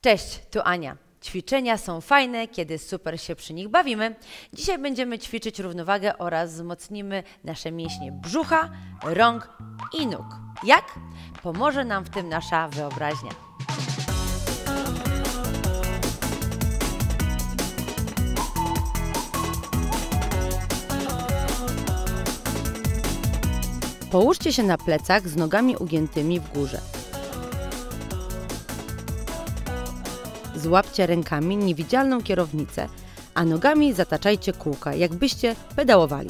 Cześć, tu Ania. Ćwiczenia są fajne, kiedy super się przy nich bawimy. Dzisiaj będziemy ćwiczyć równowagę oraz wzmocnimy nasze mięśnie brzucha, rąk i nóg. Jak? Pomoże nam w tym nasza wyobraźnia. Połóżcie się na plecach z nogami ugiętymi w górze. Złapcie rękami niewidzialną kierownicę, a nogami zataczajcie kółka, jakbyście pedałowali.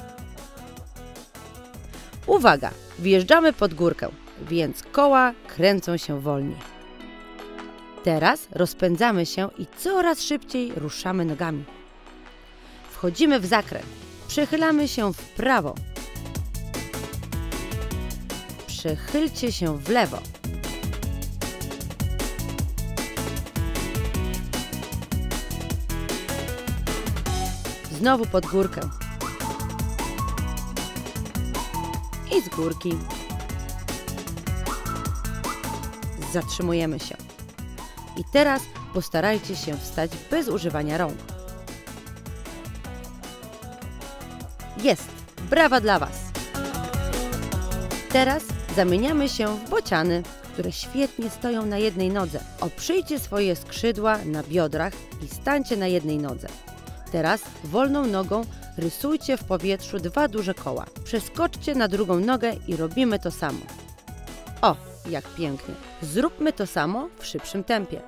Uwaga! Wjeżdżamy pod górkę, więc koła kręcą się wolniej. Teraz rozpędzamy się i coraz szybciej ruszamy nogami. Wchodzimy w zakręt. Przechylamy się w prawo. Przechylcie się w lewo. Znowu pod górkę. I z górki. Zatrzymujemy się. I teraz postarajcie się wstać bez używania rąk. Jest! Brawa dla Was! Teraz zamieniamy się w bociany, które świetnie stoją na jednej nodze. Oprzyjcie swoje skrzydła na biodrach i stańcie na jednej nodze. Teraz wolną nogą rysujcie w powietrzu 2 duże koła. Przeskoczcie na drugą nogę i robimy to samo. O, jak pięknie! Zróbmy to samo w szybszym tempie.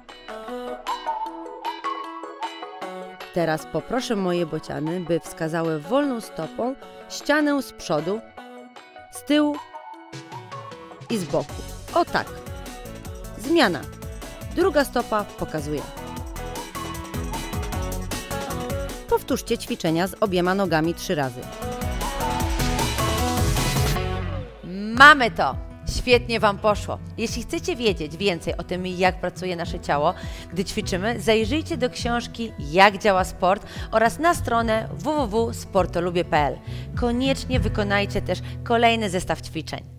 Teraz poproszę moje bociany, by wskazały wolną stopą ścianę z przodu, z tyłu i z boku. O tak! Zmiana. Druga stopa pokazuje. Powtórzcie ćwiczenia z obiema nogami 3 razy. Mamy to! Świetnie Wam poszło. Jeśli chcecie wiedzieć więcej o tym, jak pracuje nasze ciało, gdy ćwiczymy, zajrzyjcie do książki Jak działa sport oraz na stronę www.sportolubię.pl. Koniecznie wykonajcie też kolejny zestaw ćwiczeń.